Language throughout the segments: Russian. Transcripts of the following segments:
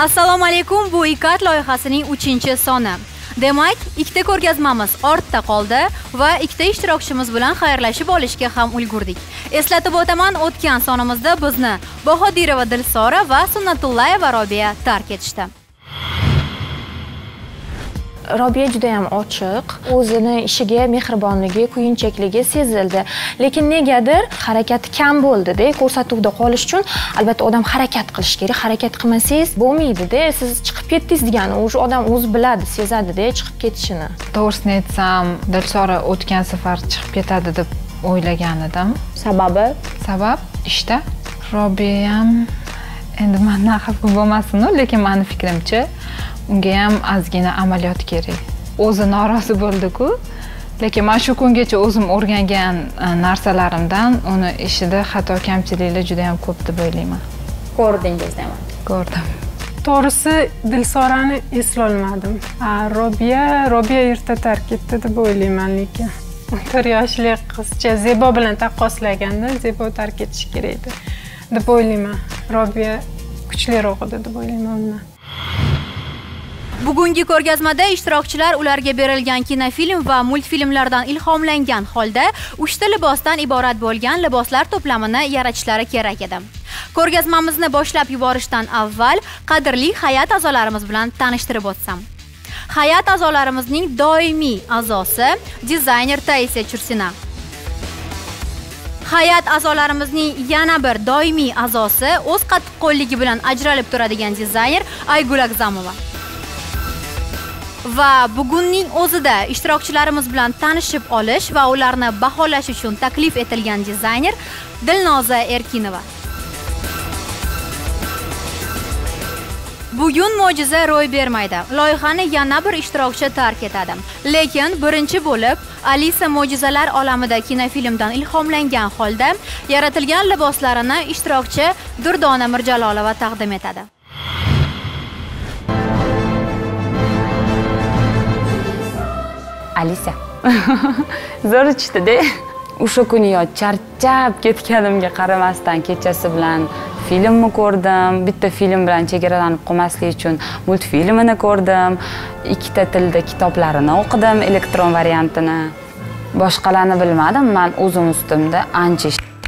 Assalomu alaykum, bu IKAT loyihasining 3-soni. Demak, ikkita ko'rgazmamiz ortda qoldi va ikkita ishtirokchimiz bilan xayrlashib olishga ham ulgurdik. Eslatib o'taman, o'tgan sonimizda bizni Bahodirova Dilsora va Sunnatullayeva Robiya tark etishdi. Robiya juda ham ochiq, o'zini ishiga mehribonligi, kuyinchakligi sezildi. Lekin negadir harakati kam bo'ldi-da, ko'rsatuvda qolish uchun albatta odam harakat qilish kerak. Harakat qilmasangiz bo'lmaydi-da. Siz chiqib ketdingiz degani, o'sha odam o'zi biladi, sezadi-da chiqib ketishini. To'g'risini aytsam, Dilsora o'tgan safar chiqib ketadi deb o'ylagan edim. Sababi? Sabab ishda. Robiya ham endi mendan xafa bo'lmasin-ku, lekin meni fikrimcha unga ham ozgina amaliyot kerak. O'zi norozi bo'ldi-ku, lekin men shu kungacha o'zim o'rgangan narsalarimdan uni ishida xato kamchiliklar juda ham ko'p deb o'ylayman. Ko'rdingiz demak. Ko'rdim. To'g'risi Dilsorani eslolmadim. Robiya erta tark etdi deb o'ylayman, lekin 14 yoshli qizcha Zebo bilan taqqoslaganda Zebo tark etishi kerak edi deb o'ylayman. Robiya kuchliroq edi deb o'ylayman undan. Bugungi ko'rgazmada ishtirokchilar ularga berilgan kinofilm va multfilmlardan ilhomlangan holda 3 ta libosdan iborat bo'lgan liboslar to'plamini yaratishlari kerak edi. Ko'rgazmamizni boshlab yuborishdan avval qadrli hay'at a'zolarimiz bilan tanishtirib o'tsam. Hay'at a'zolarimizning doimiy a'zosi dizayner Taisiya Chursina. Hay'at a'zolarimizning yana bir doimiy a'zosi o'z qattiqqo'lligi bilan ajralib turadigan dizayner Aygul Agzamova. Va bugunning o'zida ishtirokchilarimiz bilan tanishib olish va ularni baholash uchun taklif etilgan dizayner Dilnoza Erkinova. Bugun mo'jiza ro'y bermaydi. Loyihani yana bir ishtirokchi tark etadi. Lekin birinchi bo'lib Alisa mo'jizalar olamida kinofilmdan ilhomlangan holda yaratilgan liboslarini ishtirokchi Durdona Mirjalolova taqdim etadi. Alisa. Zo'r chiqdi-da. O'sha kuni charchab ketganimga qaramasdan kechasi bilan filmni ko'rdim. Bitta film bilan chegaralanib qolmaslik uchun multfilmini ko'rdim. Ikkita tilda kitoblarini o'qidim, elektron variantini. Boshqalarni bilmadim, men o'zim ustimda ancha.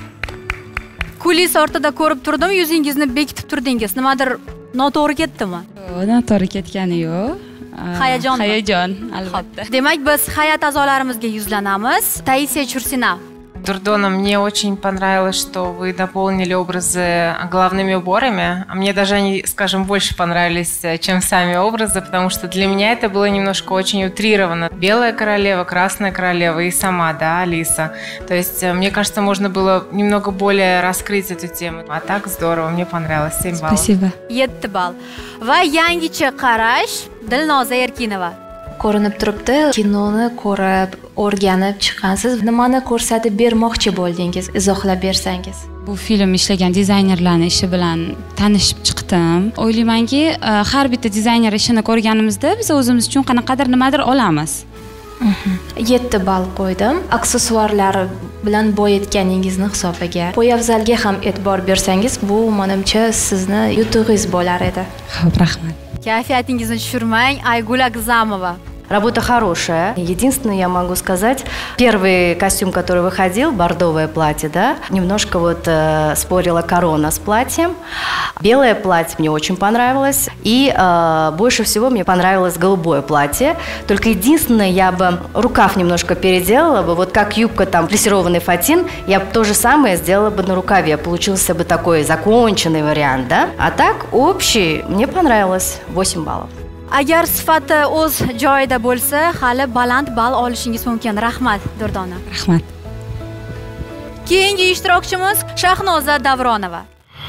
Kulis ortida ko'rib turdim, yuzingizni bekitib turdingiz. Nimadir noto'g'ri ketdimi? Noto'g'ri ketgani yo'q. Hayajon, albatta. Demak, biz hay'at a'zolarimizga yuzlanamiz. Taisiya Chursina. Дурдона, мне очень понравилось, что вы дополнили образы головными уборами. А мне даже они, скажем, больше понравились, чем сами образы, потому что для меня это было немножко очень утрировано. Белая королева, красная королева и сама, да, Алиса. То есть, мне кажется, можно было немного более раскрыть эту тему. А так здорово, мне понравилось. 7 баллов. Спасибо. 7 ball. Va yangicha qarash Dilnoza Erkinova. Ko'rinib turibdi, kinoni ko'rib, o'rganib chiqqansiz. Nimani ko'rsatib bermoqchi bo'ldingiz? Izohlab bersangiz. Bu film ishlagan dizaynerlarning ishi bilan tanishib chiqdim. O'ylaymanki, har bitta dizayner ishini ko'rganimizda biz o'zimiz uchun qanaqadir nimadir olamiz. 7 ball qo'ydim. Aksessuarlar bilan boyitganingizni hisobiga. Poyafzalga ham e'tibor bersangiz, bu menimcha sizni yutug'ingiz bo'lar edi. Xo'p, rahmat. Kayfiyatingizni tushirmang, Aygul Agzamova. Работа хорошая. Единственное, я могу сказать, первый костюм, который выходил, бордовое платье, да, немножко вот спорила корона с платьем. Белое платье мне очень понравилось. И больше всего мне понравилось голубое платье. Только единственное, я бы рукав немножко переделала бы. Вот как юбка там, плессированный фатин, я бы то же самое сделала бы на рукаве. Получился бы такой законченный вариант, да. А так, общий, мне понравилось. 8 баллов. Agar sifati o'z joyida bo'lsa, hali baland ball olishingiz mumkin. Rahmat, Durdona. Rahmat. Keyingi ishtirokchimiz Shahnoza Davronova.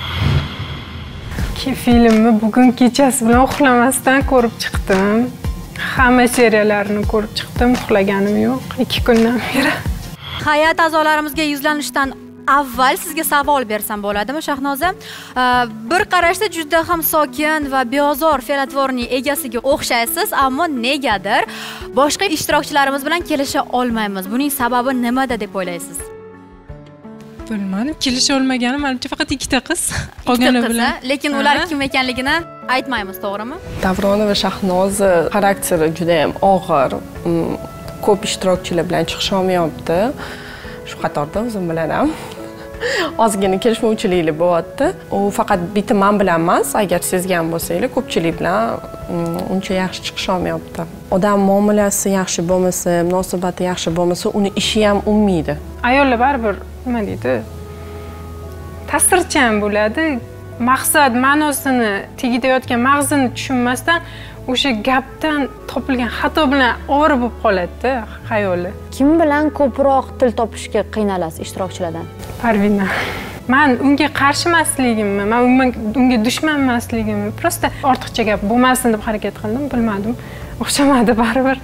Filmni bugun kechasi bilan uxlamasdan ko'rib chiqdim. Hamma seriyalarni ko'rib chiqdim, uxlaganim yo'q 2 kundan beri. Hay'at a'zolarimizga yuzlanishdan avval sizga savol bersam bo'ladimi, Shahnoza? Bir qarashda juda ham sokin va beozor fe'l-atvorning egasiga o'xshaysiz, ammo negadir boshqa ishtirokchilarimiz bilan kelisha olmaymiz. Buning sababi nimada deb o'ylaysiz? Bilmadim, kelisha olmagani menimcha faqat ikkita qiz. Qolgani bilan. Lekin ular kim ekanligini aytmaymiz, to'g'rimi? Davrona va Shahnoza xarakteri juda ham og'ir. Ko'p ishtirokchilar bilan chiqish olmayapti. Shu qatorda o'zim bilan ham ozgina kelishmovchiliklar bo'lyapti. U faqat bitta men bilan emas, agar sezgan bo'lsanglar, ko'pchilik bilan uncha yaxshi chiqish olmayapti. Odam muomalasi yaxshi bo'lmasa, munosabati yaxshi bo'lmasa, uni ishi ham unmaydi. Ayollar baribir nima deydi? Ta'sirchan bo'ladi. Maqsad ma'nosini, tagida yotgan mag'zini tushunmasdan o'sha gapdan topilgan xato bilan ovora bo'lib qoladi-da xayoli. Kim bilan ko'proq til topishga qiynalasiz ishtirokchilardan? Parvina. Men unga qarshi emasligimmi, men unga dushman emasligimmi, просто ortiqcha gap bo'lmasin deb harakat qildim, bilmadim. O'xshamadi baribir.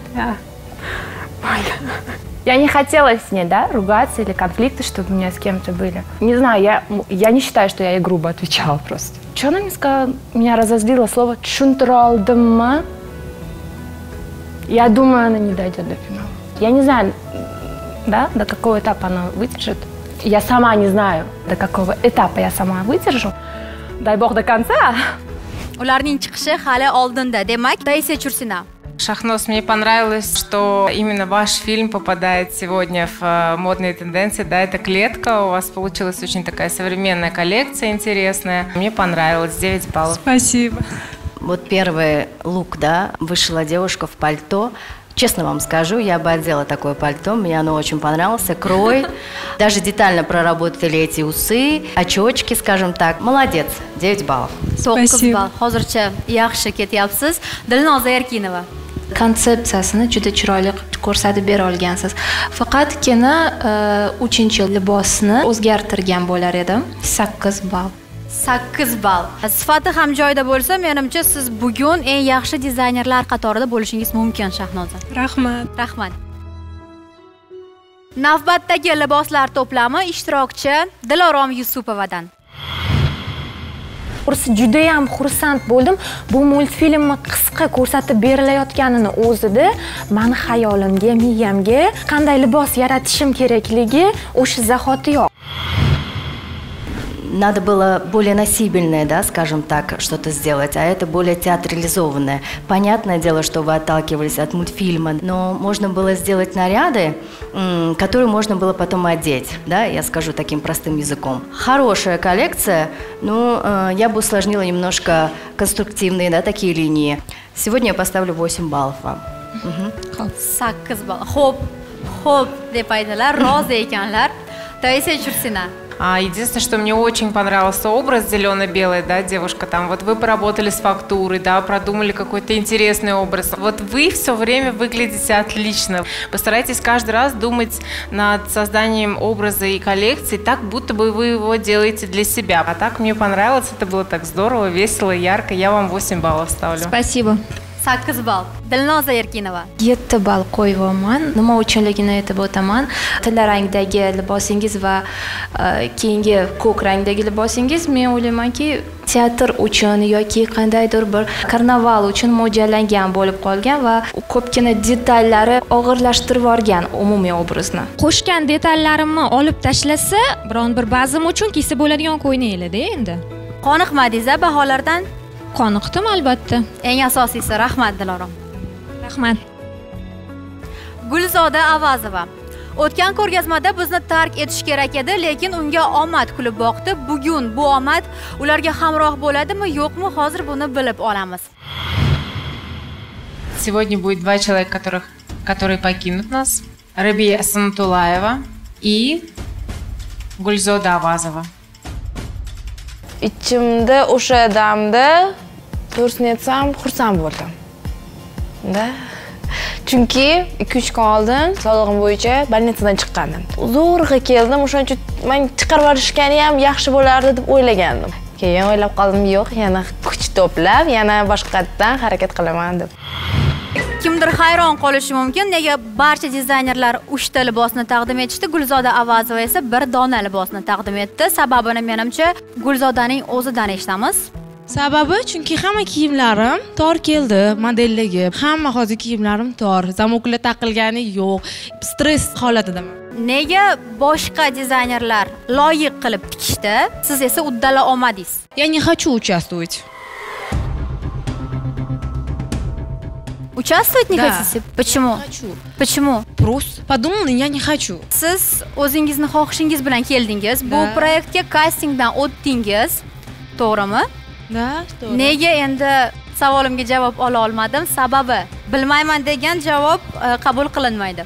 Я не хотела с ней, да, ругаться или конфликты, чтобы у меня с кем-то были. Не знаю, я не считаю, что я ей грубо отвечала просто. Что она мне сказала? Меня разозлило слово «чунтралдыма». Я думаю, она не дойдет до финала. Я не знаю, да, до какого этапа она выдержит. Я сама не знаю, до какого этапа я сама выдержу. Дай бог до конца. Ularning chiqishi hali oldinda. Demak, Taisya Chursina. Шахноз, мне понравилось, что именно ваш фильм попадает сегодня в модные тенденции. Да, это клетка. У вас получилась очень такая современная коллекция, интересная. Мне понравилось. 9 баллов. Спасибо. Вот первый лук, да, вышла девушка в пальто. Честно вам скажу, я бы одела такое пальто, мне оно очень понравилось, крой. Даже детально проработали эти усы, очечки, скажем так. Молодец, 9 баллов. Спасибо. Hozircha yaxshi ketyapsiz. Dilnoza Erkinova. Konsepsiyasini juda chiroyli ko'rsatib bera olgansiz. Faqatgina 3-libosni o'zgartirgan bo'lar edim. 8 ball. 8 ball. Sifati ham joyida bo'lsa, menimcha siz bugun eng yaxshi dizaynerlar qatorida bo'lishingiz mumkin, Shahnoza. Rahmat. Rahmat. Navbatdagi liboslar to'plami ishtirokchi Dilorom Yusupovadan. Juda ham xursand bo'ldim. Bu multfilmni qisqa ko'rsatib berilayotganini o'zida meni xayolimga, miyamga qanday libos yaratishim kerakligi o'sha zahotiyoq. Надо было более носибельное, да, скажем так, что-то сделать, а это более театрализованное. Понятное дело, что вы отталкивались от мультфильма, но можно было сделать наряды, которые можно было потом одеть, да, я скажу таким простым языком. Хорошая коллекция, но я бы усложнила немножко конструктивные, да, такие линии. Сегодня я поставлю 8 баллов вам. 8 ball. Xo'p, deb aytdilar, rozi ekanlar. Taisya Chursina. Единственное, что мне очень понравился образ зелено-белый, да, девушка там. Вот вы поработали с фактурой, да, продумали какой-то интересный образ. Вот вы все время выглядите отлично. Постарайтесь каждый раз думать над созданием образа и коллекции так, будто бы вы его делаете для себя. А так мне понравилось, это было так здорово, весело, ярко. Я вам 8 баллов ставлю. Спасибо. 8 ball. Dilnoza Erkinova. 7 ball qo'yibman. Nima uchunligini aytib o'taman. Tilla rangdagi libosingiz va keyingi ko'k rangdagi libosingiz men o'ylaymanki teatr uchun yoki qandaydir bir karnaval uchun mo'ljallangan bo'lib qolgan va ko'pgina detallari og'irlashtirib yuborgan umumiy obrazni. Qo'shgan detallarimni olib tashlasa, biron bir bazm uchun kiysa bo'ladigan ko'ynaklar-da endi. Qoniqmadingiz baholardan? Qoniqdim albatta. Eng asosiysi rahmat Dilorom. Rahmat. Gulzoda Avazova. O'tgan ko'rgazmada bizni tark etish kerak edi, lekin unga omad kulib boqdi. Bugun bu omad ularga hamroh bo'ladimi, yo'qmi, hozir buni bilib olamiz. Сегодня будет 2 человека, которые покинут нас. Рабия Санатулаева и Gulzoda Avazova. Ichimda o'sha damda to'g'risini aytsam, xursand bo'ldim. Da. Chunki 2-3 kun oldin sog'lig'im bo'yicha больницадан chiqqandim. Zo'rg'a keldim, o'shaning uchun men chiqarib olishgani ham yaxshi bo'lardi deb o'ylagandim. Keyin o'ylab qoldim, yo'q, yana kuch to'plab, yana boshqatdan harakat qilaman deb. Kimdir hayron qolishi mumkin, nega barcha dizaynerlar 3 ta libosni taqdim etishdi, Gulzoda Avazova esa 1 dona libosni taqdim etdi. Sababini menimcha Gulzodaning o'zidan eshitamiz. Sababi chunki hamma kiyimlarim tor keldi, modeldagi. Hamma hozir kiyimlarim tor, zamoklar taqilgani yo'q. Stress holatidaman. Nega boshqa dizaynerlar loyiq qilib tikishdi, siz esa uddala olmadingiz? Я не хочу участвовать. Участвовать не Да. хотите? Почему? Не хочу. Почему? Просто подумала, я не хочу. Siz o'zingizni xohishingiz bilan keldingiz. Bu Da. proyektga kastingdan o'tdingiz. To'g'rimi? Да, to'g'ri. Nega endi savolimga javob ola olmadim? Sababi bilmayman degan javob qabul qilinmaydi.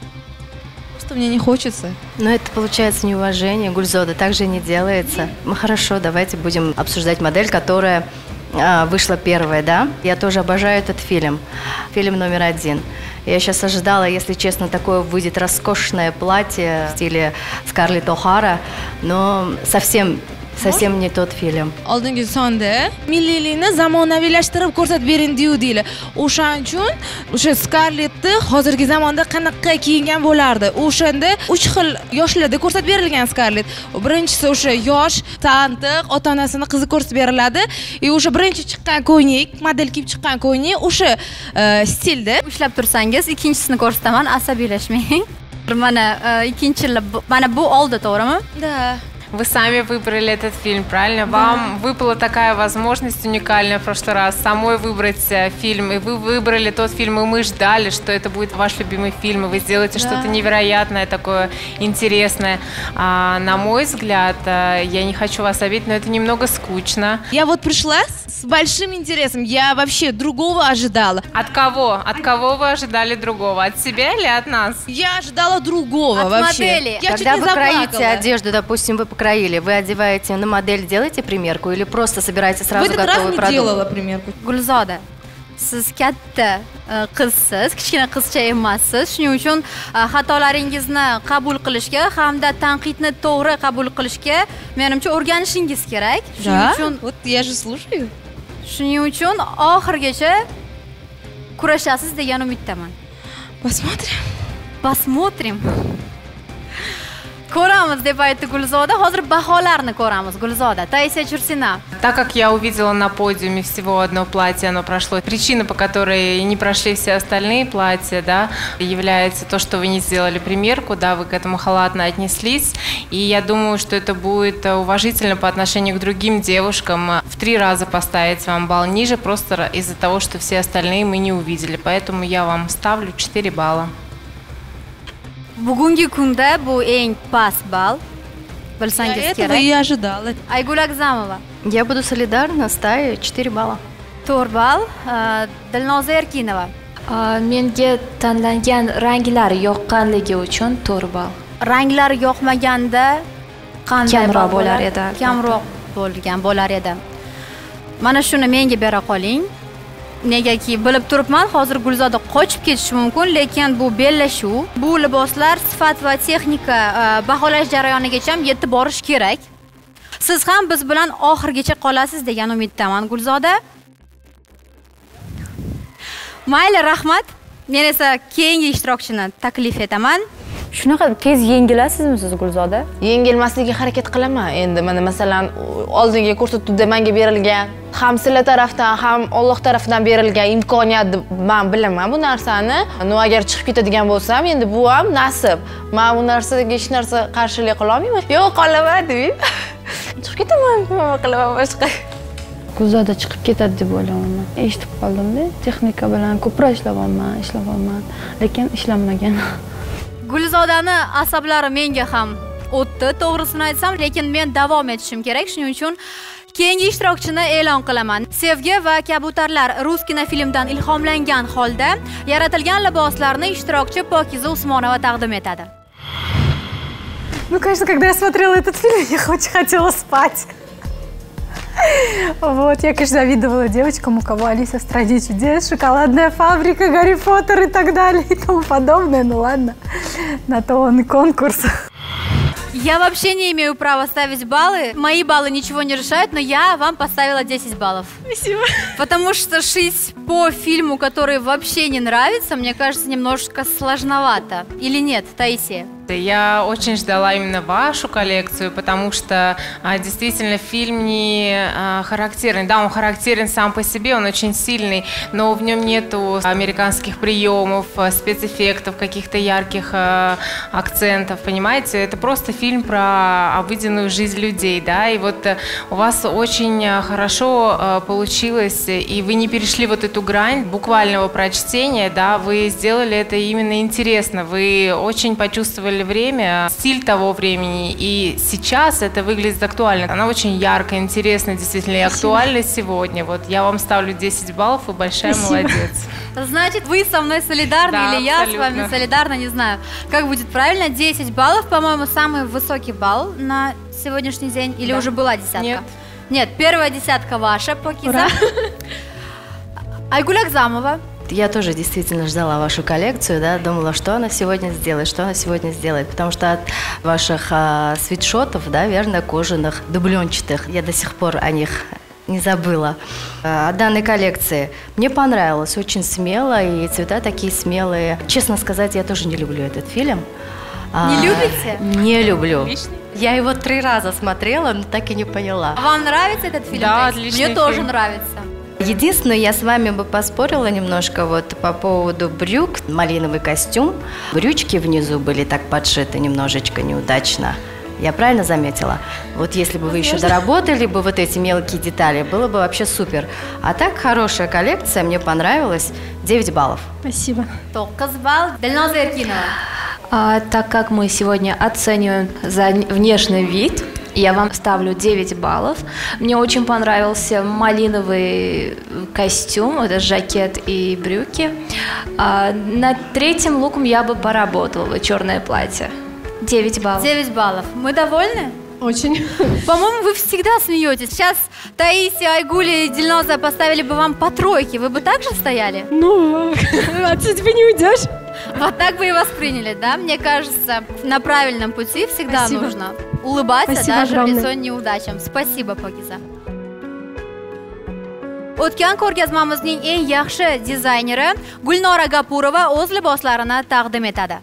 Просто мне не хочется. Но это получается неуважение. Гульзода, так же не делается. Ну хорошо, давайте будем обсуждать модель, которая вышла первая, да? Я тоже обожаю этот фильм. Фильм номер 1. Я сейчас ожидала, если честно, такое выйдет роскошное платье в стиле Скарлетт О'Хара, но совсем не тот film. Oldingi sonda milliylikni zamonaviylashtirib ko'rsatib bering deydilar. O'shaning uchun o'sha Scarlettni hozirgi zamonda qanaqa kiyingan bo'lardi? O'shanda 3 xil yoshlarda ko'rsatib berilgan Scarlett. Birinchisi o'sha yosh, tantiq, ota-onasini qizi ko'rsatib beriladi. O'sha birinchi chiqqan ko'ynik, model kiyib chiqqan ko'ynik o'sha stilda. Ushlab tursangiz, ikkinchisini ko'rsataman, asabiylashmang. Mana ikkinchi mana bu oldi, to'g'rimi? Да. Вы сами выбрали этот фильм, правильно? Вам выпала такая возможность уникальная в прошлый раз самой выбрать фильм, и вы выбрали тот фильм, и мы ждали, что это будет ваш любимый фильм, и вы сделаете что-то невероятное, такое интересное. На мой взгляд, я не хочу вас обидеть, но это немного скучно. Я вот пришла с большим интересом, я вообще другого ожидала. От кого? От кого вы ожидали другого? От себя или от нас? Я ожидала другого От вообще. модели. Я Когда чуть вы не кроите заплакала. одежду, допустим, вы покроили, вы одеваете на модель, делаете примерку или просто собираете В сразу этот раз готовый не продукт? делала примерку. Gulzoda, siz katta qizsiz, kichkina qizcha emassiz. Shuning uchun xatolaringizni qabul qilishga hamda tanqidni to'g'ri qabul qilishga menimcha o'rganishingiz kerak. Да? Shuning uchun Вот я же слушаю. Shuning uchun oxirigacha kurashasiz degan umiddaman. Посмотрим. Посмотрим. Ko'ramiz deb aytdi Gulzoda. Hozir baholarni ko'ramiz Gulzoda. Taisiya Chursina. Так как я увидела на подиуме всего одно платье, оно прошло. Причина, по которой не прошли все остальные платья, да, является то, что вы не сделали примерку, да, вы к этому халатно отнеслись. И я думаю, что это будет уважительно по отношению к другим девушкам. В 3 раза поставить вам балл ниже, просто из-за того, что все остальные мы не увидели. Поэтому я вам ставлю 4 балла. Bugungi kunda bu eng past ball. Я Bilsangiz этого kerak. и ожидала. Aygul Agzamova. Я буду солидарна, ставлю 4 балла. 4 ball. Dilnoza Erkinova. Menga tanlangan ranglar yoqqanligi uchun 4 ball. Ranglar yoqmaganda qanday Kamroq ball bo'lar bo'ladi? edi, albatta. Kamroq bo'lgan bo'lar edi. Mana shuni menga bera qoling. Negaki bilib turibman, hozir Gulzoda qochib ketishi mumkin, lekin bu bellashuv. Bu liboslar sifat va texnika baholash jarayonigacha yetib borish kerak. Siz ham biz bilan oxirigacha qolasiz degan umiddaman, Gulzoda. Mayli, rahmat. Men esa keyingi ishtirokchini taklif etaman. Shunaqa tez yengilasizmi siz Gulzoda? Yengilmaslikka harakat qilaman. Endi mana masalan oldingi ko'rsatuvda menga berilgan ham sizlar tarafdan ham Alloh tarafidan berilgan imkoniyat men bilaman bu narsani. No agar chiqib ketadigan bo'lsam, endi bu ham nasib. Men bu narsaga hech narsa qarshilik qila olmayman. Yo'q, qolaman deb. Chiqib ketaman, nima qilaman boshqa. Gulzoda chiqib ketadi deb o'ylayman. Eshitib qoldim-da, texnika bilan ko'proq ishlayapman, lekin ishlamagan. Gulzodani asablari menga ham o'tdi, to'g'risini aytsam, lekin men davom etishim kerak. Shuning uchun keyingi ishtirokchini e'lon qilaman. Sevgi va kabutarlar rus kinofilmidan ilhomlangan holda yaratilgan liboslarni ishtirokchi Pokiza Usmonova taqdim etadi. Ну, конечно, когда я смотрела этот фильм, я очень хотела спать. Вот, я, конечно, завидовала девочкам, у кого Алиса в стране чудес, шоколадная фабрика, Гарри Поттер и так далее и тому подобное. Ну ладно, на то он и конкурс. Я вообще не имею права ставить баллы. Мои баллы ничего не решают, но я вам поставила 10 баллов. Спасибо. Потому что шить по фильму, который вообще не нравится, мне кажется, немножко сложновато. Или нет, Таисия? Я очень ждала именно вашу коллекцию, потому что действительно фильм не характерный. Да, он характерен сам по себе, он очень сильный, но в нем нету американских приемов, спецэффектов, каких-то ярких акцентов, понимаете? Это просто фильм про обыденную жизнь людей, да, и вот у вас очень хорошо получилось, и вы не перешли вот эту грань буквального прочтения, да, вы сделали это именно интересно, вы очень почувствовали время, стиль того времени, и сейчас это выглядит актуально. Она очень яркая, интересная, действительно, и актуальна сегодня. Вот я вам ставлю 10 баллов, вы большая молодец. Значит, вы со мной солидарны, да, или я абсолютно. с вами солидарна, не знаю. Как будет правильно? 10 баллов, по-моему, самый высокий балл на сегодняшний день. Или уже была десятка? Нет. Нет, первая десятка ваша, Пакиза. Айгуль Акзамова. Я тоже действительно ждала вашу коллекцию, да, думала, что она сегодня сделает, потому что от ваших свитшотов, да, верно, кожаных, дубленчатых, я до сих пор о них не забыла. О данной коллекции мне понравилось, очень смело, и цвета такие смелые. Честно сказать, я тоже не люблю этот фильм. Не любите? Не люблю. Я его 3 раза смотрела, но так и не поняла. А вам нравится этот фильм? Да, отличный Мне тоже фильм. нравится. Единственное, я с вами бы поспорила немножко вот по поводу брюк. Малиновый костюм. Брючки внизу были так подшиты немножечко неудачно. Я правильно заметила? Вот если бы вы еще доработали бы вот эти мелкие детали, было бы вообще супер. А так, хорошая коллекция, мне понравилась. 9 баллов. Спасибо. 9 балл. Дальноза Эркинова. Так как мы сегодня оцениваем за внешний вид, я вам ставлю 9 баллов. Мне очень понравился малиновый костюм, это жакет и брюки. Над 3-м луком я бы поработала, черное платье. 9 баллов. 9 баллов. Мы довольны? Очень. По-моему, вы всегда смеетесь. Сейчас Таисия, Айгуля и Дильноза поставили бы вам по 3, вы бы так же стояли? Ну, от тебя не уйдешь. Вот так бы и восприняли, да? Мне кажется, на правильном пути всегда Спасибо. нужно улыбаться. Спасибо даже огромное. в лицо неудачам. Спасибо, Пакиза. O'tgan ko'rgazmamizning eng yaxshi dizayneri Gulnora Gapurova o'z liboslarini taqdim etadi.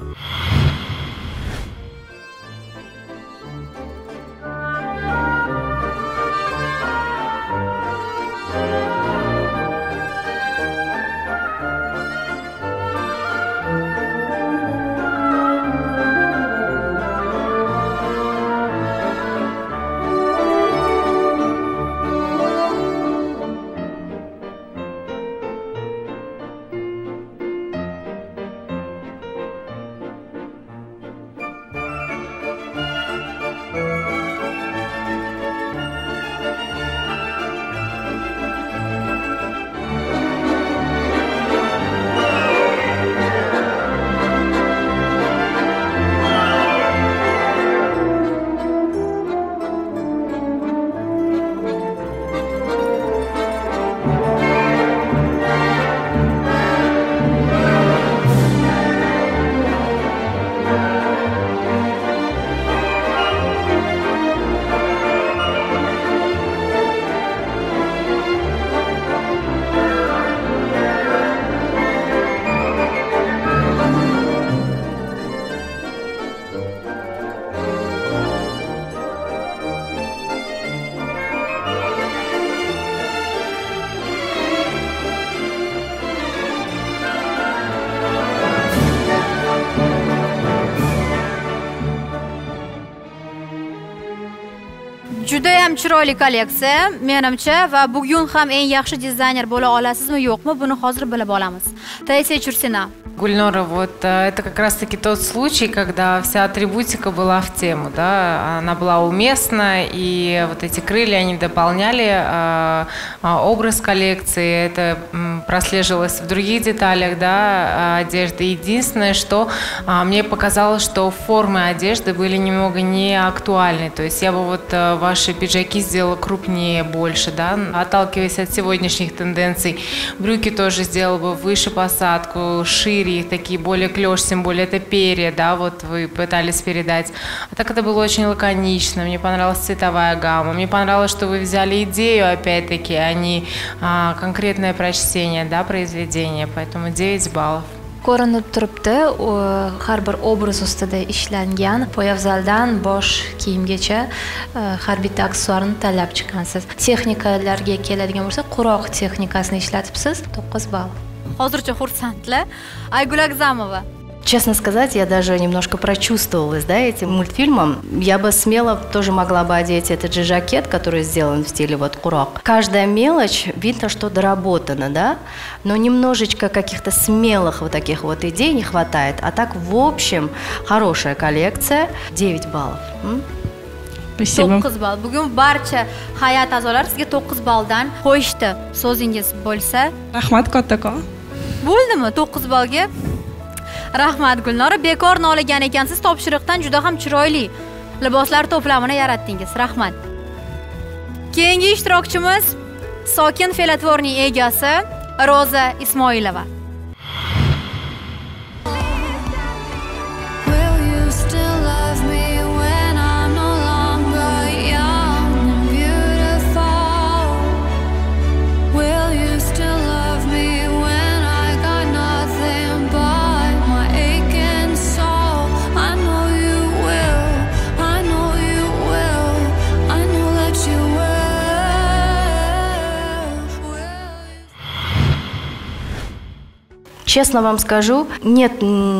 Judayam chiroyli kolleksiya, menimcha, va bugun ham eng yaxshi dizayner bo'la olasizmi, yo'qmi, buni hozir bilib olamiz. Taisiya Chursina. Гульнора, вот это как раз-таки тот случай, когда вся атрибутика была в тему, да, она была уместна, и вот эти крылья, они дополняли образ коллекции, это прослеживалось в других деталях, да, одежды. Единственное, что мне показалось, что формы одежды были немного не актуальны, то есть я бы вот ваши пиджаки сделала крупнее, больше, да, отталкиваясь от сегодняшних тенденций. Брюки тоже сделала бы выше посадку, шире, такие более клеш, тем более это перья, да, вот вы пытались передать. А так это было очень лаконично, мне понравилась цветовая гамма, мне понравилось, что вы взяли идею, опять-таки, а не конкретное прочтение, да, произведения, поэтому 9 баллов. Ko'rinib turibdi, har bir obraz ustida ishlangan, poyafzaldan bosh kiyimgacha har bitta aksessuarni tanlab chiqqansiz. Texnikalarga keladigan bo'lsa, quroq texnikasini ishlatibsiz, 9 ball. Hozircha xursandlar. Aygul Agzamova. Честно сказать, я даже немножко прочувствовалась, да, этим мультфильмом. Я бы смело тоже могла бы одеть этот же жакет, который сделан в стиле вот курок. Каждая мелочь, видно, что доработана, да, но немножечко каких-то смелых вот таких вот идей не хватает. А так, в общем, хорошая коллекция. 9 баллов. Спасибо. 9 ball. Bugun barcha hay'at a'zolari sizga 9 balldan qo'yishdi. So'zingiz bo'lsa. Rahmat kattakon. Bo'ldimi 9 ballga? Rahmat Gulnora, bekor noligan ekansiz, topshiriqdan juda ham chiroyli liboslar to'plamini yaratdingiz. Rahmat. Keyingi ishtirokchimiz Sokin fe'l-atvorning egasi Roza Ismoilova. Честно вам скажу, нет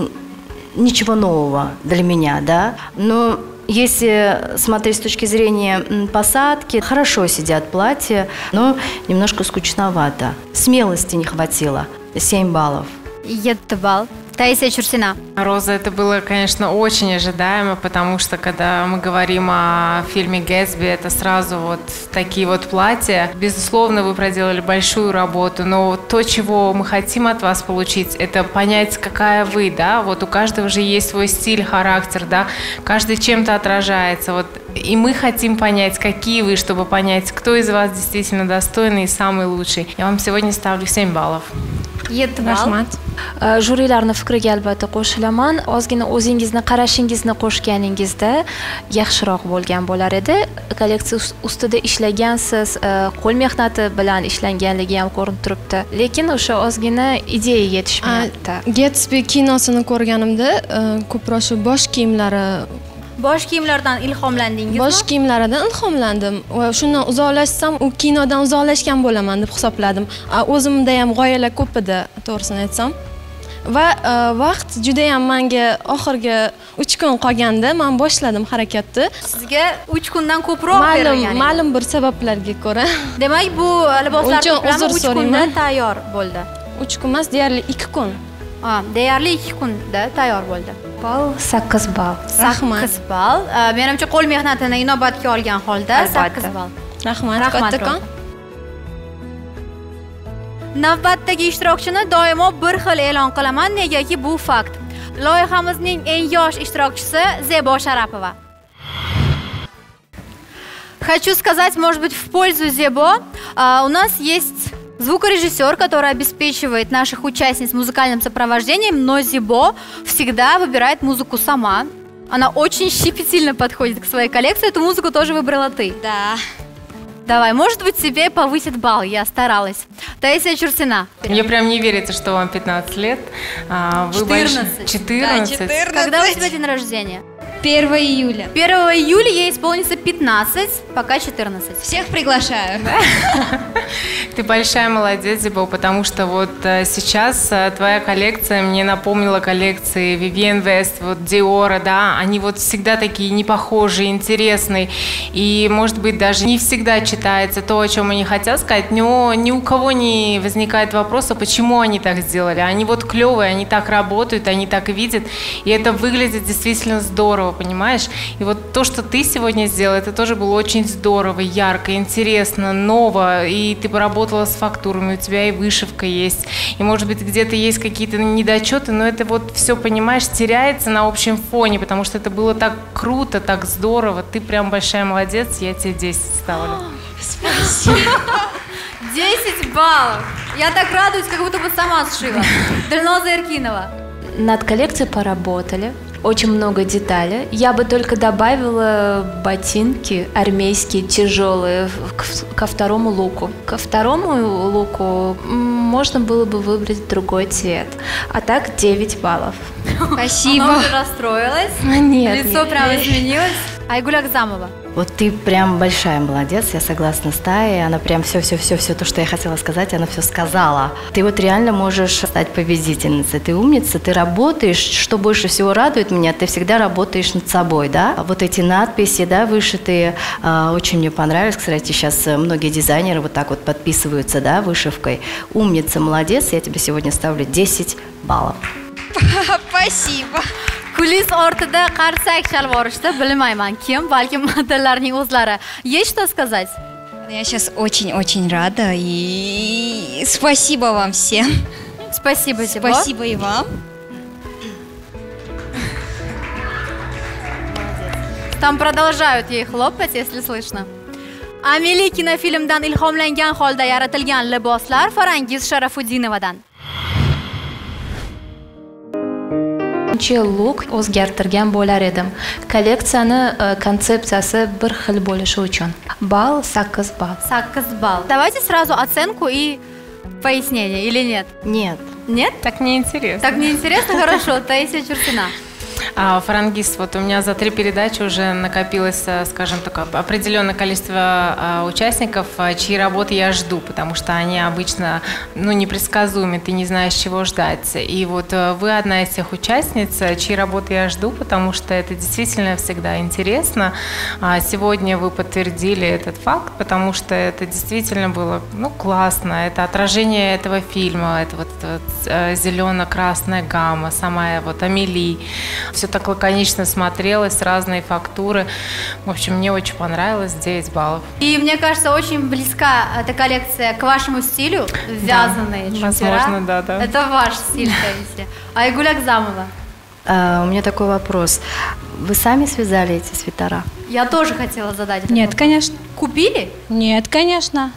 ничего нового для меня, да, но если смотреть с точки зрения посадки, хорошо сидят платья, но немножко скучновато. Смелости не хватило. 7 баллов. 7 балл. Таисия Чурсина. Роза, это было, конечно, очень ожидаемо, потому что, когда мы говорим о фильме «Гэтсби», это сразу вот такие вот платья. Безусловно, вы проделали большую работу, но то, чего мы хотим от вас получить, это понять, какая вы, да, вот у каждого же есть свой стиль, характер, да, каждый чем-то отражается, вот, и мы хотим понять, какие вы, чтобы понять, кто из вас действительно достойный и самый лучший. Я вам сегодня ставлю 7 баллов. 7 ball. Jurilarning fikriga albatta qo'shilaman. Ozgina o'zingizni qarashingizni qo'shganingizda yaxshiroq bo'lgan bo'lar edi. Kolleksiya ustida ishlagansiz, qo'l mehnati bilan ishlanganligi ham ko'rinib turibdi. Lekin o'sha ozgina ideya yetishmayapti. Гэтсби kinosini ko'rganimda ko'proq shu bosh kiyimlari Bosh kiyimlardan ilhomlandingizmi? Bosh kiyimlaridan ilhomlandim va shundan uzoqlashsam, u kinodan uzoqlashgan bo'laman deb hisobladim. O'zimda ham g'oyalar ko'p edi, to'g'risini aytsam. Va vaqt juda ham menga oxirgi 3 kun qolganda men boshladim harakatni. Sizga 3 kundan ko'proq berilgan. Ma'lum bir sabablarga ko'ra. Demak, bu liboslar to'plami 3 kunda tayyor bo'ldi. 3 kun emas, deyarli 2 kun. Deyarli 2 kunda tayyor bo'ldi. Ball 8 ball. 8 ball. Menimcha qo'l mehnatini inobatga olgan holda 8 ball. Rahmat kattakon. Navbatdagi ishtirokchini doimo bir xil e'lon qilaman, negaki bu fakt. Loyihamizning eng yosh ishtirokchisi Zebo Sharapova. Хочу сказать, может быть, в пользу Зебо, у нас есть звукорежиссер, который обеспечивает наших участниц музыкальным сопровождением, но Зебо всегда выбирает музыку сама. Она очень щепетильно подходит к своей коллекции. Эту музыку тоже выбрала ты. Да. Давай, может быть, тебе повысит балл, я старалась. Таисия Чурсина. Мне прям не верится, что вам 15 лет. Вы 14. 14. Да, 14. Когда у тебя день рождения? 1 июля. 1 июля ей исполнится 15, пока 14. Всех приглашаю. Ты большая молодец, Зебо, потому что вот сейчас твоя коллекция мне напомнила коллекции Vivienne West, вот Dior, да, они вот всегда такие непохожие, интересные, и, может быть, даже не всегда читается то, о чем они хотят сказать, но ни у кого не возникает вопроса, почему они так сделали. Они вот клевые, они так работают, они так видят, и это выглядит действительно здорово, понимаешь? И вот то, что ты сегодня сделала, это тоже было очень здорово, ярко, интересно, ново, и ты поработала с фактурами, у тебя и вышивка есть, и, может быть, где-то есть какие-то недочеты, но это вот все, понимаешь, теряется на общем фоне, потому что это было так круто, так здорово, ты прям большая молодец, я тебе 10 ставлю. Спасибо. 10 баллов. Я так радуюсь, как будто бы сама сшила. Дальноза Иркинова. Над коллекцией поработали. очень много деталей. Я бы только добавила ботинки армейские, тяжелые, ко второму луку. Ко второму луку можно было бы выбрать другой цвет. А так 9 баллов. Спасибо. Она уже расстроилась. Нет. Лицо прямо изменилось. Айгуль Акзамова. Вот ты прям большая молодец, я согласна с Таей, она прям все то, что я хотела сказать, она все сказала. Ты вот реально можешь стать победительницей, ты умница, ты работаешь, что больше всего радует меня, ты всегда работаешь над собой, да. Вот эти надписи, да, вышитые, очень мне понравились, кстати, сейчас многие дизайнеры вот так вот подписываются, да, вышивкой. Умница, молодец, я тебе сегодня ставлю 10 баллов. Спасибо. Kulis ortida qarsak chalvorishdi, bilmayman kim, balkim modellarning o'zlari. Есть что сказать? Я сейчас очень-очень рада и спасибо вам всем. Спасибо тебе. Спасибо и вам. Там продолжают ей хлопать, если слышно. Ameli kinofilmdan ilhomlangan holda yaratilgan liboslar Farangiz Sharafudinovadan. Luk o'zgartirgan bo'lar edim. Kolleksiyani konsepsiyasi bir xil bo'lishi uchun. Ball 8 ball. 8 балл. Давайте сразу оценку и пояснение, или нет? Нет. Нет? Так неинтересно. Так неинтересно? Хорошо. Таисия Чурсина. Фарангиз, вот у меня за 3 передачи уже накопилось, скажем так, определенное количество участников, чьи работы я жду, потому что они обычно, непредсказуемы, ты не знаешь, чего ждать. И вот вы одна из тех участниц, чьи работы я жду, потому что это действительно всегда интересно. Сегодня вы подтвердили этот факт, потому что это действительно было, классно. Это отражение этого фильма, это вот зелено-красная гамма, сама вот Амели. Все так лаконично смотрелось, разные фактуры. В общем, мне очень понравилось, 9 баллов. И мне кажется, очень близка эта коллекция к вашему стилю, вязаные чутера. Возможно, да. Это ваш стиль, Таисия. Айгуль Акзамова. У меня такой вопрос. Вы сами связали эти свитера? Я тоже хотела задать. Нет, конечно. Купили? Нет, конечно.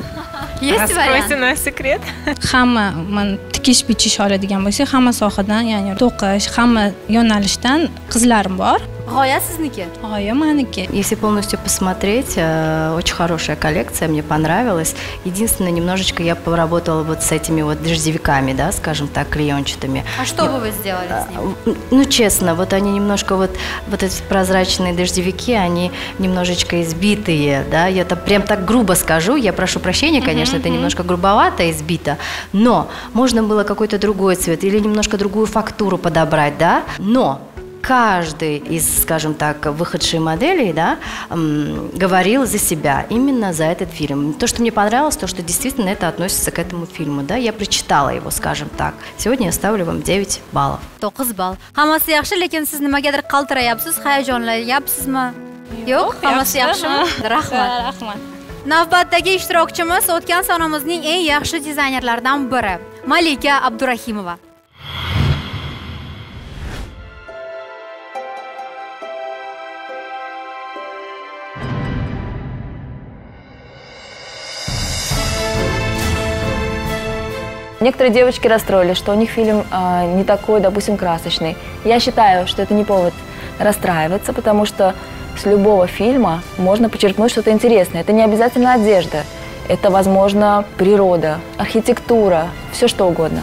Есть вариант? Раскройте наш секрет. Hamma men tikish bichish oladigan bo'lsak, hamma sohadan, ya'ni to'qish, hamma yo'nalishdan qizlarim bor. G'oya sizniki? G'oya meniki. Если полностью посмотреть, очень хорошая коллекция, мне понравилась. Единственное, немножечко я поработала вот с этими вот дождевиками, да, скажем так, клеенчатыми. А что бы вы сделали с ними? Честно, вот они немножко вот эти прозрачные дождевики, они немножечко избитые, да, я это прям так грубо скажу, я прошу прощения, конечно, это немножко грубовато избито, но можно было какой-то другой цвет или немножко другую фактуру подобрать, да, но каждый из, скажем так, выходших моделей, да, говорил за себя, именно за этот фильм. То, что мне понравилось, то, что действительно это относится к этому фильму, да, я прочитала его, скажем так. Сегодня я ставлю вам 9 баллов. 9 балл. Hammasi yaxshi, lekin siz nimagadir qaltirayapsiz, hayajonlanyapsizmi? Yo'q, hammasi yaxshimi? Rahmat. Navbatdagi ishtirokchimiz o'tgan sanamizning eng yaxshi dizaynerlaridan biri, Malika Abdurahimova. Некоторые девочки расстроились, что у них фильм не такой, допустим, красочный. Я считаю, что это не повод расстраиваться, потому что с любого фильма можно почерпнуть что-то интересное. Это не обязательно одежда, это, возможно, природа, архитектура, все что угодно.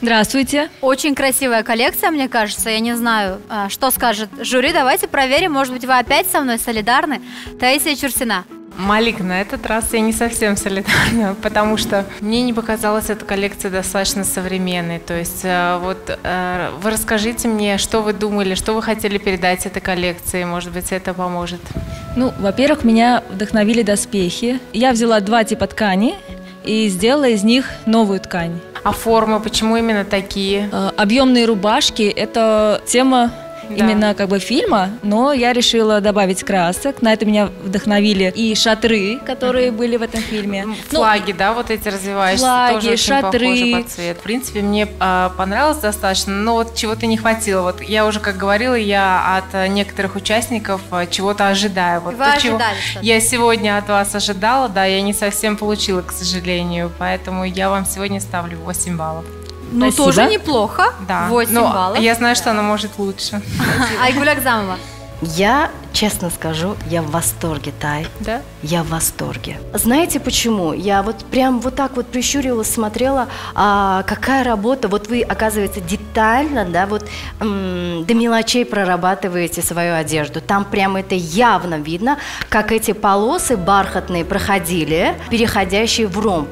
Здравствуйте. Очень красивая коллекция, мне кажется. Я не знаю, что скажет жюри. Давайте проверим. Может быть, вы опять со мной солидарны? Таисия Чурсина. Малик, на этот раз я не совсем солидарна, потому что мне не показалась эта коллекция достаточно современной. То есть вы расскажите мне, что вы думали, что вы хотели передать этой коллекции, может быть, это поможет. Ну, во-первых, меня вдохновили доспехи. Я взяла 2 типа ткани и сделала из них новую ткань. А формы, почему именно такие? Объемные рубашки – это тема именно как бы фильма, но я решила добавить красок. На это меня вдохновили и шатры, которые были в этом фильме. Флаги, да, вот эти развивающиеся, флаги, тоже очень шатры. похожи по цвету. В принципе, мне понравилось достаточно, но вот чего-то не хватило. Вот я уже, как говорила, я от некоторых участников чего-то ожидаю. Вот вы то, ожидали чего я сегодня от вас ожидала, да, я не совсем получила, к сожалению, поэтому я вам сегодня ставлю 8 баллов. Ну, Спасибо. тоже неплохо. Да. 8 но баллов. Я знаю, что она может лучше. Айгуль Акзамова. Я, честно скажу, я в восторге, Тай. Да? Я в восторге. Знаете почему? Я вот прям вот так вот прищуривалась, смотрела, какая работа. Вот вы, оказывается, детально, да, вот до мелочей прорабатываете свою одежду. Там прям это явно видно, как эти полосы бархатные проходили, переходящие в ромб.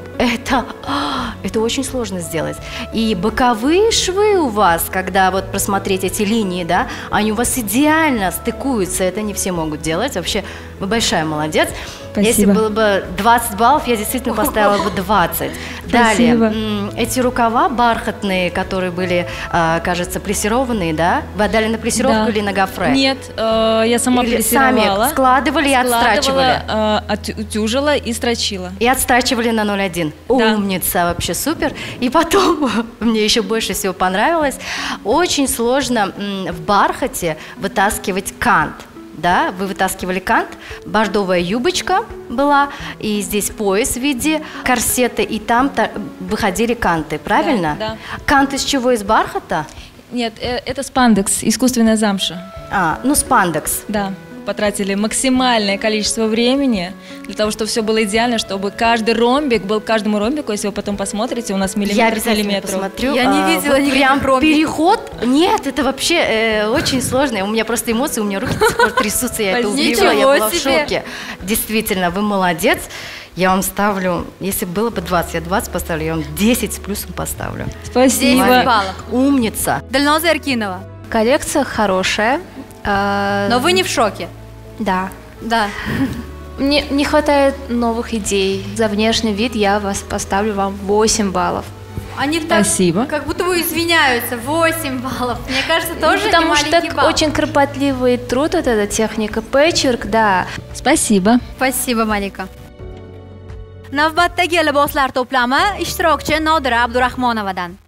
Это очень сложно сделать. И боковые швы у вас, когда вот просмотреть эти линии, да, они у вас идеально стыкуются. Это не все могут делать. Вообще, вы большая молодец. Спасибо. Если было бы 20 баллов, я действительно поставила бы 20. Далее, эти рукава бархатные, которые были, кажется, плессированные, да? Вы отдали на плессировку или на гофре? Нет, я сама или плессировала. Сами складывали и отстрачивали? Утюжила и строчила. И отстрачивали на 0,1. Да. Умница, вообще супер. И потом, мне еще больше всего понравилось, очень сложно в бархате вытаскивать кант. Да, вы вытаскивали кант, бордовая юбочка была, и здесь пояс в виде корсета, и там выходили канты, правильно? Да. Кант из чего? Из бархата? Нет, это спандекс, искусственная замша. Спандекс. Да. Потратили максимальное количество времени для того, чтобы все было идеально, чтобы каждый ромбик был к каждому ромбику. Если вы потом посмотрите, у нас миллиметр к миллиметру. Посмотрю. Я не видела никаких ромбиков. Переход? Нет, это вообще очень сложно. У меня просто эмоции, у меня руки до сих пор трясутся, я это увидела, я была в шоке. Действительно, вы молодец. Я вам ставлю, если было бы 20, я 20 поставлю, я вам 10 с плюсом поставлю. Спасибо. 10 баллов. Умница. Дальноза Эркинова. Коллекция хорошая. Но вы не в шоке? Да. Да. Мне не хватает новых идей. За внешний вид я поставлю вам 8 баллов. Они так, Спасибо. как будто бы извиняются. 8 баллов. Мне кажется, тоже потому не что маленький балл. очень кропотливый труд, вот эта техника, пэчворк, да. Спасибо. Спасибо, Малика. Navbatdagi liboslar to'plami ishtirokchi Nodira Abdurahmonovadan.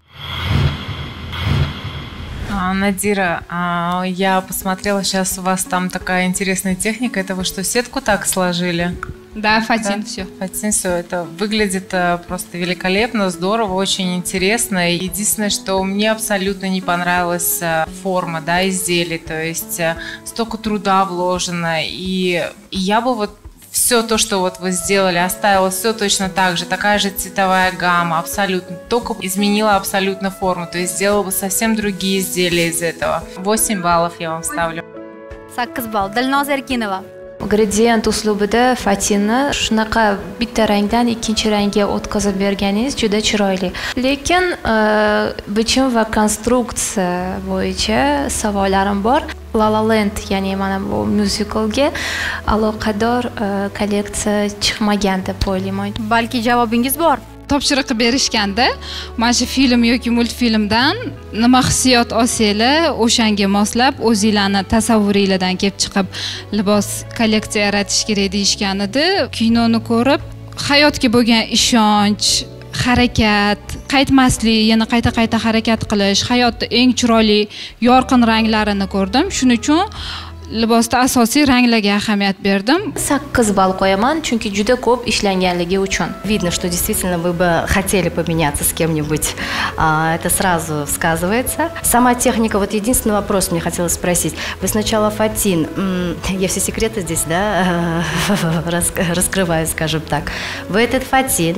Надира, я посмотрела, сейчас у вас там такая интересная техника. Это вы что, сетку так сложили? Да, Фатин, все. Фатин, все. Это выглядит просто великолепно, здорово, очень интересно. Единственное, что мне абсолютно не понравилась форма, да, изделий. То есть столько труда вложено. И я бы вот все то, что вот вы сделали, оставила все точно так же, такая же цветовая гамма, абсолютно, только изменила абсолютно форму, то есть сделала бы совсем другие изделия из этого. 8 баллов я вам ставлю. 8 балл. Dilnoza Erkinova. Gradient uslubida Fatinni shunaqa bitta rangdan ikkinchi rangga o'tkazib berganingiz juda chiroyli. Lekin bichim va konstruksiya bo'yicha savollarim bor. La La Land, ya'ni mana bu musicalga aloqador kolleksiya chiqmagan deb o'ylayman. Balki javobingiz bor. Topshiriq qilib berishganda mana shu film yoki multfilmdan nima hissiyot olsanglar o'shanga moslab o'zinglarni tasavvuringlardan kelib chiqib libos kolleksiya yaratish kerak deyishgan edi. Kinoni ko'rib hayotga bo'lgan ishonch, harakat, qaytmaslik, yana qayta harakat qilish, hayotda eng chiroyli yorqin ranglarini ko'rdim. Shuning uchun libosda asosiy ranglarga ahamiyat berdim. 8 ball qo'yaman, chunki juda ko'p ishlanganligi uchun. Видно, что действительно вы бы хотели поменяться с кем-нибудь. Это сразу сказывается. Сама техника, вот единственный вопрос мне хотелось спросить. Вы сначала Фатин, я все секреты здесь, да, раскрываю, скажем так. Вы этот Фатин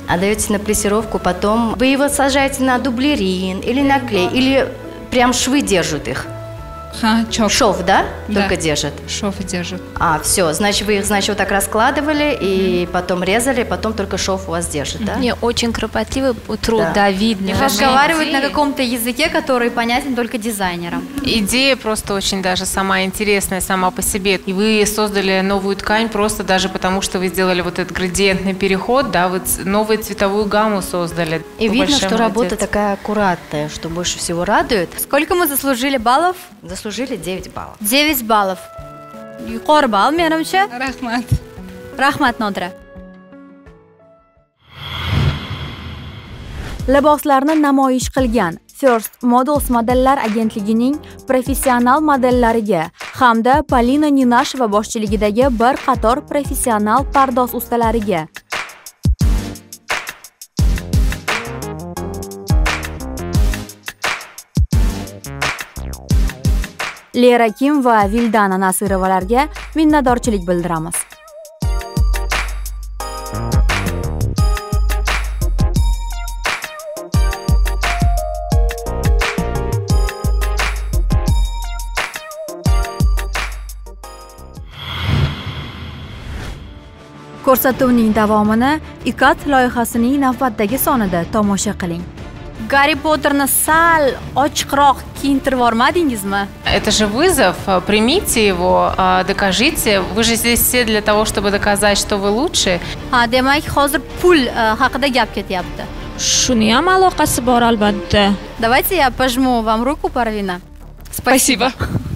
отдаете на плессировку, потом вы его сажаете на дублерин или на клей, или прям швы держат их. Шов, да? Да. Только держит? Шов держит. Все, значит, вы их, вот так раскладывали и потом резали, потом только шов у вас держит, да? Не, очень кропотливый труд, да, видно. И разговаривать на каком-то языке, который понятен только дизайнерам. Идея просто очень даже сама интересная, сама по себе. И вы создали новую ткань просто даже потому, что вы сделали вот этот градиентный переход, да, вы новую цветовую гамму создали. И видно, что работа такая аккуратная, что больше всего радует. Сколько мы заслужили баллов? Заслужили 9 баллов. 9 баллов. Yuqori ball, menimcha. Rahmat. Rahmat, Nodira. Liboslarni namoyish qilgan First Models modellar agentligining professional modellariga hamda Polina Ninasheva boshchiligidagi bir qator professional pardoz ustalariga Lera Kim va Vildana Nasirovalarga minnatdorchilik bildiramiz. Ko'rsatuvning davomini ICAT loyihasining navbatdagi sonida tomosha qiling. Гарри Поттерni sal ochiqroq kiyintirib yormadingizmi? Это же вызов, примите его, докажите. Вы же здесь все для того, чтобы доказать, что вы лучше. Demak, hozir pul haqida gap ketyapti. Shuni ham aloqasi bor albatta. Давайте я пожму вам руку, Парвина. Спасибо.